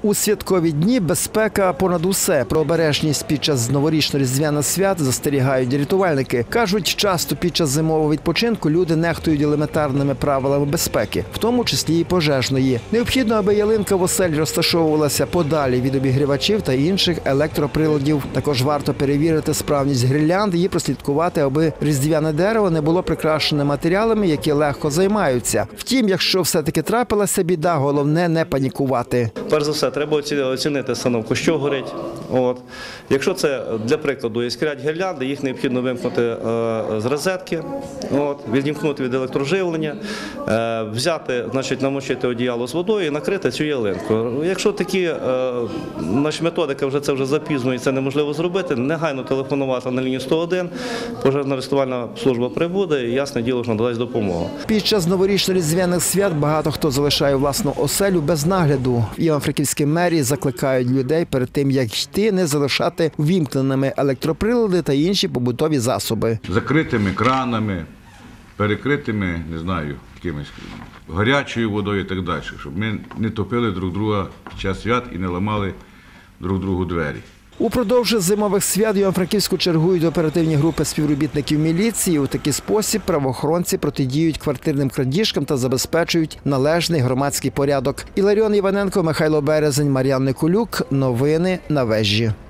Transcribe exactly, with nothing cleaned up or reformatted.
У святкові дні безпека понад усе. Про обережність під час новорічно-різдвяних свят застерігають рятувальники. Кажуть, часто під час зимового відпочинку люди нехтують елементарними правилами безпеки, в тому числі і пожежної. Необхідно, аби ялинка в оселі розташовувалася подалі від обігрівачів та інших електроприладів. Також варто перевірити справність гірлянд і прослідкувати, аби різдвяне дерево не було прикрашене матеріалами, які легко займаються. Втім, якщо все-таки трапилася біда, головне не панікувати. Перш за все, треба оцінити установку, що горить. От. Якщо це, для прикладу, іскрять гірлянди, їх необхідно вимкнути е, з розетки, от, відімкнути від електроживлення, е, взяти, значить, намочити одіяло з водою і накрити цю ялинку. Якщо такі е, наші методики вже це вже запізно і це неможливо зробити, негайно телефонувати на лінію сто один, пожежно-рятувальна служба прибуде і, ясне діло, що надасть допомогу. Під час новорічно-різдвяних свят багато хто залишає власну оселю без нагляду. В Івано-Франківській мерії закликають людей перед тим, як йти, не залишати ввімкненими електроприлади та інші побутові засоби. Закритими кранами, перекритими, не знаю, якимось гарячою водою і так далі, щоб ми не топили друг друга під час свят і не ламали друг другу двері. Упродовж зимових свят в Івано-Франківську чергують оперативні групи співробітників міліції. У такий спосіб правоохоронці протидіють квартирним крадіжкам та забезпечують належний громадський порядок. Іларіон Іваненко, Михайло Березень, Мар'ян Николюк. Новини на Вежі.